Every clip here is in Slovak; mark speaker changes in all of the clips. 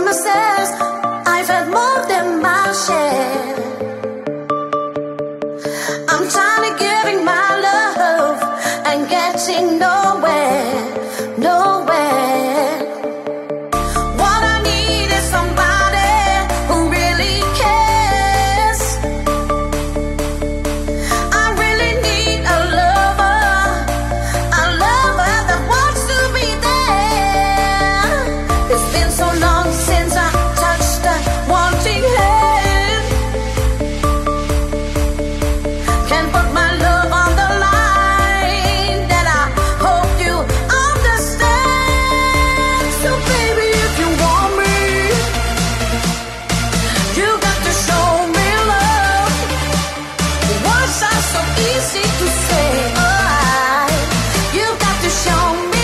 Speaker 1: promises, I've had more than my share. I'm trying to giving my love and getting nowhere, nowhere. What I need is somebody who really cares. I really need a lover that wants to be there. It's been so long since I touched a wanting hand. Can't put my love on the line, that I hope you understand. So baby, if you want me, you got to show me love. Words are so easy to say. You got to show me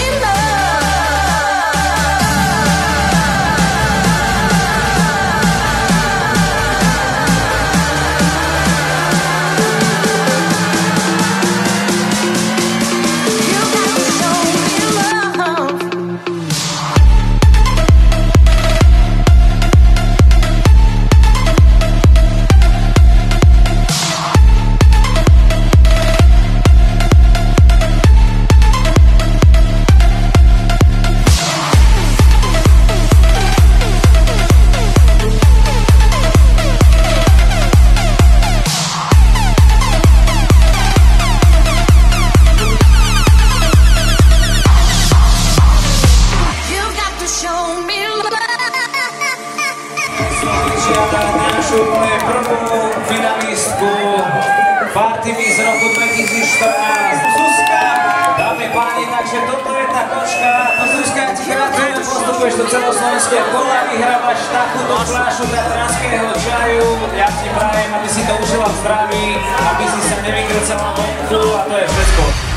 Speaker 2: Žiadame prvú finalistku Party Miss roku 2014 Zuzka. Dámy páni, takže toto je tá kočka. No Zuzka, ja ti gratulujem, postupuješ do celoslovenského kola, vyhrávaš takúto fľašu tatranského čaju. Ja ti prajem, aby si to užila v zdraví, aby si sa nevykrcala vonku a to je všetko.